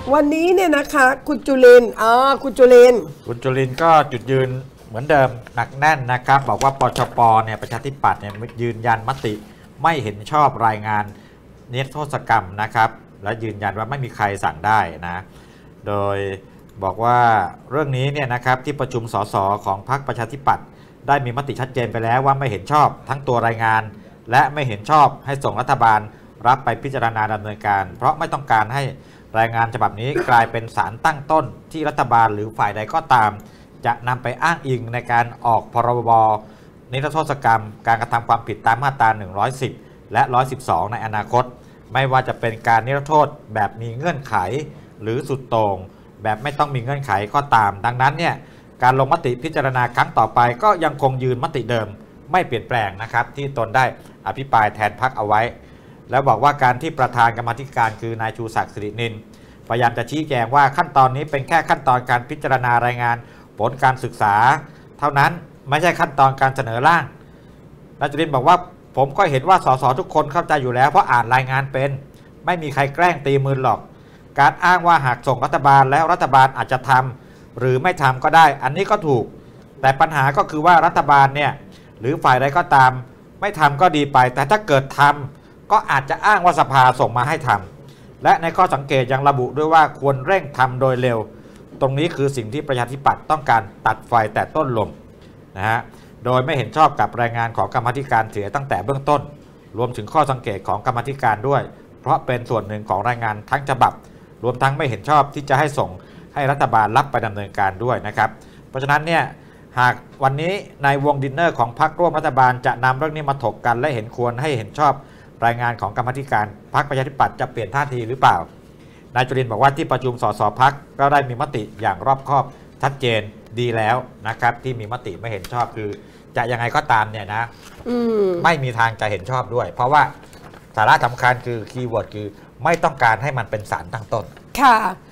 วันนี้เนี่ยนะคะคุณจุลินคุณจุลินก็จุดยืนเหมือนเดิมหนักแน่นนะครับบอกว่าปชปเนี่ยประชาธิปัตย์เนี่ยยืนยันมติไม่เห็นชอบรายงานนิรโทษกรรมนะครับและยืนยันว่าไม่มีใครสั่งได้นะโดยบอกว่าเรื่องนี้เนี่ยนะครับที่ประชุมสสของพรรคประชาธิปัตย์ได้มีมติชัดเจนไปแล้วว่าไม่เห็นชอบทั้งตัวรายงานและไม่เห็นชอบให้ส่งรัฐบาลรับไปพิจารณาดำเนินการเพราะไม่ต้องการให้รายงานฉบับนี้กลายเป็นสารตั้งต้นที่รัฐบาลหรือฝ่ายใดก็ตามจะนำไปอ้างอิงในการออกพรบนิรโทษกรรมการกระทำความผิดตามมาตรา110และ112ในอนาคตไม่ว่าจะเป็นการนิรโทษแบบมีเงื่อนไขหรือสุดโต่งแบบไม่ต้องมีเงื่อนไขก็ตามดังนั้นเนี่ยการลงมติพิจารณาครั้งต่อไปก็ยังคงยืนมติเดิมไม่เปลี่ยนแปลงนะครับที่ตนได้อภิปรายแทนพรรคเอาไว้แล้วบอกว่าการที่ประธานกรรมาธิการคือนายชูศักดิ์สิรินินพยายามจะชี้แจงว่าขั้นตอนนี้เป็นแค่ขั้นตอนการพิจารณารายงานผลการศึกษาเท่านั้นไม่ใช่ขั้นตอนการเสนอร่างนายจุลินบอกว่าผมก็เห็นว่าสสทุกคนเข้าใจอยู่แล้วเพราะอ่านรายงานเป็นไม่มีใครแกล้งตีมือหรอกการอ้างว่าหากส่งรัฐบาลแล้วรัฐบาลอาจจะทำหรือไม่ทำก็ได้อันนี้ก็ถูกแต่ปัญหาก็คือว่ารัฐบาลเนี่ยหรือฝ่ายใดก็ตามไม่ทำก็ดีไปแต่ถ้าเกิดทำก็อาจจะอ้างว่าสภาส่งมาให้ทำและในข้อสังเกตยังระบุด้วยว่าควรเร่งทำโดยเร็วตรงนี้คือสิ่งที่ประชาธิปัตย์ต้องการตัดไฟแต่ต้นลมนะฮะโดยไม่เห็นชอบกับรายงานของกรรมาธิการเสียตั้งแต่เบื้องต้นรวมถึงข้อสังเกตของกรรมาธิการด้วยเพราะเป็นส่วนหนึ่งของรายงานทั้งฉบับรวมทั้งไม่เห็นชอบที่จะให้ส่งให้รัฐบาลรับไปดำเนินการด้วยนะครับเพราะฉะนั้นเนี่ยหากวันนี้ในวงดินเนอร์ของพรรคร่วมรัฐบาลจะนำเรื่องนี้มาถกกันและเห็นควรให้เห็นชอบรายงานของกรรมาธิการพรรคประชาธิปัตย์จะเปลี่ยนท่าทีหรือเปล่านายจุลินบอกว่าที่ประชุมสสพรรคก็ได้มีมติอย่างรอบคอบชัดเจนดีแล้วนะครับที่มีมติไม่เห็นชอบคือจะยังไงก็ตามเนี่ยนะไม่มีทางจะเห็นชอบด้วยเพราะว่าสาระสำคัญคือคีย์เวิร์ดคือไม่ต้องการให้มันเป็นสารตั้งต้นค่ะ